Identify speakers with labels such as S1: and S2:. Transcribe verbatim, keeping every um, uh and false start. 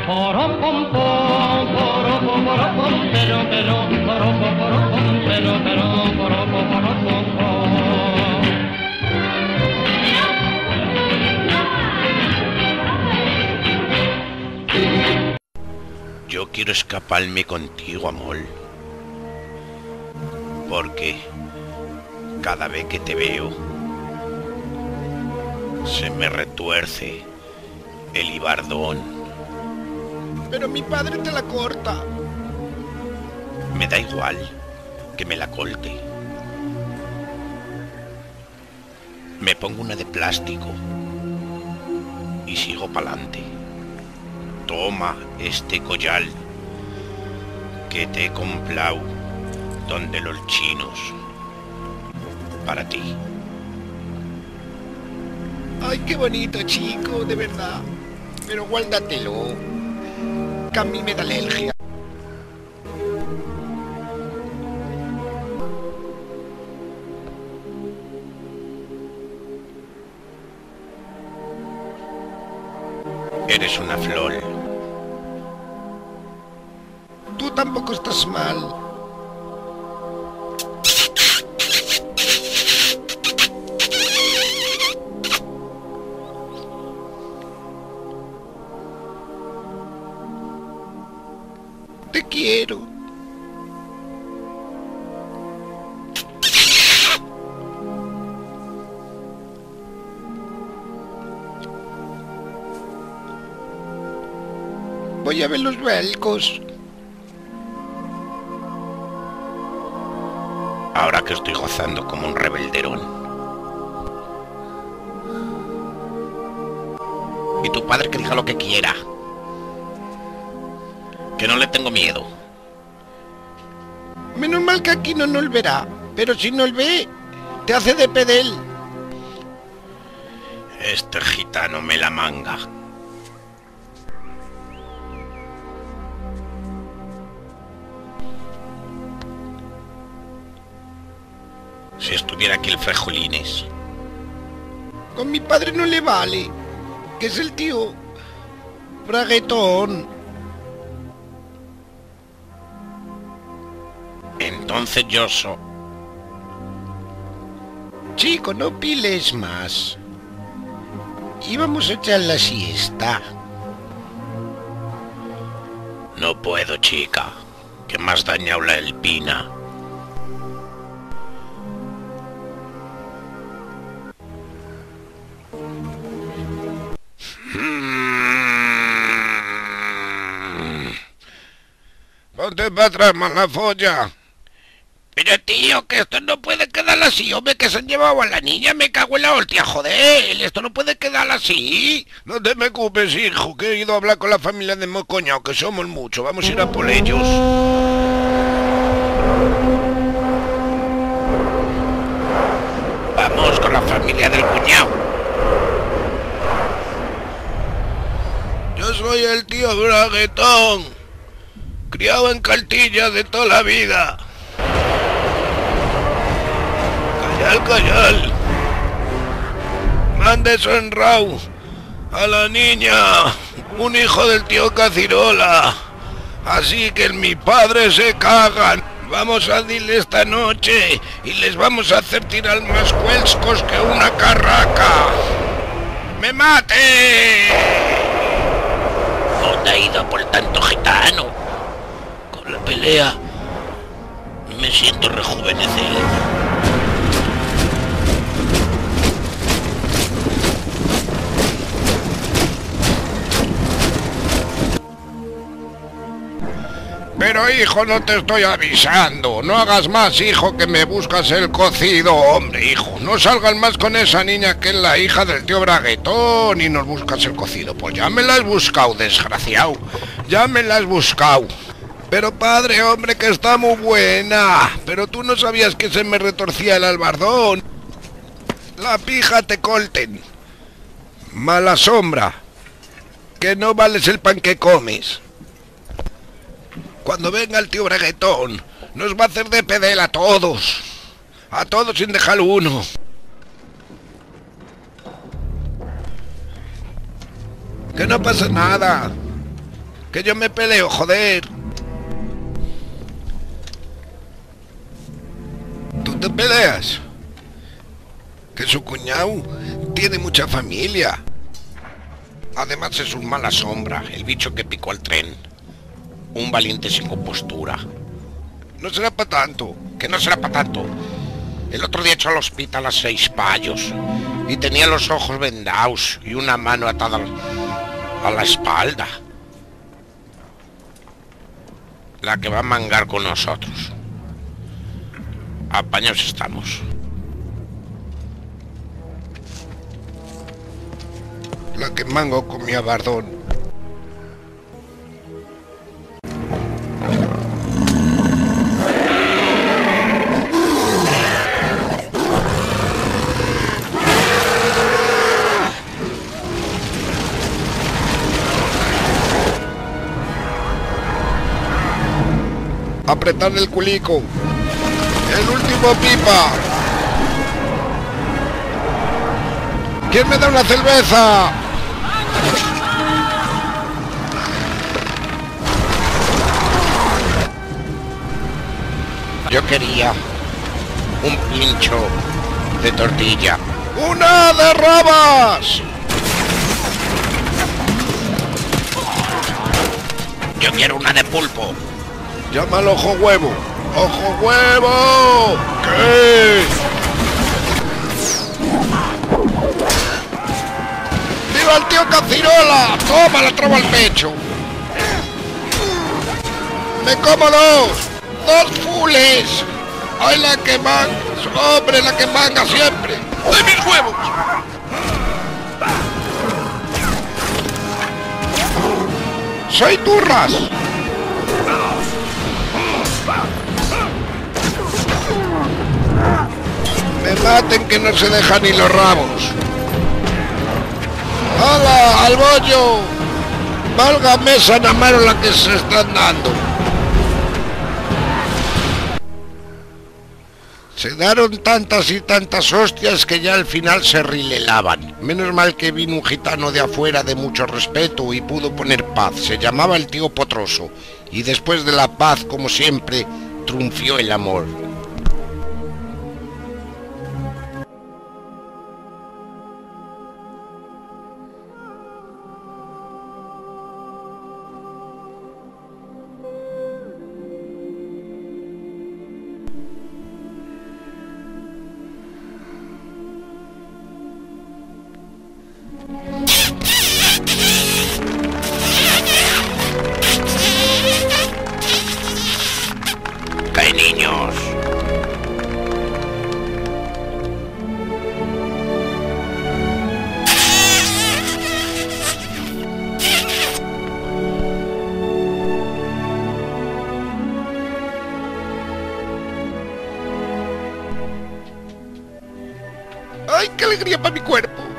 S1: Yo quiero escaparme contigo, amor, porque cada vez que te veo se me retuerce el ibardón.
S2: Pero mi padre te la corta.
S1: Me da igual que me la corte. Me pongo una de plástico y sigo pa'lante. Toma este collar que te he comprado donde los chinos para ti.
S2: Ay, qué bonito, chico, de verdad. Pero guárdatelo, que a mí me da alergia.
S1: Eres una flor.
S2: Tú tampoco estás mal. Te quiero. Voy a ver los velcos.
S1: Ahora que estoy gozando como un rebelderón. Y tu padre que diga lo que quiera. Que no le tengo miedo.
S2: Menos mal que aquí no nos verá. Pero si nos ve, te hace de pedel.
S1: Este gitano me la manga. Si estuviera aquí el Frejolines.
S2: Con mi padre no le vale, que es el tío Braguetón.
S1: Entonces yo so...
S2: Chico, no piles más. Íbamos a echar la siesta.
S1: No puedo, chica, que me has dañado la elpina.
S2: Ponte para atrás, mala folla.
S1: Pero tío, que esto no puede quedar así, hombre, que se han llevado a la niña, me cago en la hostia, joder, esto no puede quedar así.
S2: No te preocupes, hijo, que he ido a hablar con la familia de Mocoñao, que somos muchos, vamos a ir a por ellos.
S1: Vamos con la familia del cuñado.
S2: Yo soy el tío Braguetón, criado en Cartilla de toda la vida. Callal, callal. Mande eso en Rau a la niña, un hijo del tío Cacirola. Así que mi padre se cagan. Vamos a decirle esta noche y les vamos a hacer tirar más cuelscos que una carraca. ¡Me mate!
S1: ¿Dónde ha ido por tanto gitano? Con la pelea me siento rejuvenecer.
S2: Pero hijo, no te estoy avisando. No hagas más, hijo, que me buscas el cocido. Hombre, hijo, no salgas más con esa niña que es la hija del tío Braguetón y nos buscas el cocido. Pues ya me la has buscado, desgraciado. Ya me la has buscado. Pero padre, hombre, que está muy buena. Pero tú no sabías que se me retorcía el albardón. La pija te colten. Mala sombra. Que no vales el pan que comes. Cuando venga el tío Braguetón, nos va a hacer de pedel a todos. A todos sin dejar uno. Que no pasa nada. Que yo me peleo, joder. ¿Tú te peleas? Que su cuñado tiene mucha familia.
S1: Además es un mala sombra, el bicho que picó al tren. Un valiente sin compostura.
S2: No será para tanto.
S1: Que no será para tanto. El otro día echó al hospital a seis payos y tenía los ojos vendados y una mano atada a la espalda. La que va a mangar con nosotros. Apañados estamos.
S2: La que mango con mi abardón. Apretar el culico. El último pipa. ¿Quién me da una cerveza?
S1: Yo quería un pincho de tortilla.
S2: ¡Una de rabas!
S1: Yo quiero una de pulpo.
S2: Llama al ojo huevo. ¡Ojo huevo! ¿Qué? ¡Viva el tío Cacirola! ¡Toma, la traba al pecho! ¡Me como dos! ¡Dos fules! ¡Ay, la que manga! ¡Hombre, la que manga siempre! ¡De mis huevos! ¡Soy turras! Me maten que no se dejan ni los rabos. ¡Hala, al bollo! Válgame San Amaro la que se están dando. Se daron tantas y tantas hostias que ya al final se rilelaban. Menos mal que vino un gitano de afuera de mucho respeto y pudo poner paz. Se llamaba el tío Potroso. Y después de la paz, como siempre, triunfó el amor.
S1: ¡Qué niños!
S2: ¡Ay, qué alegría para mi cuerpo!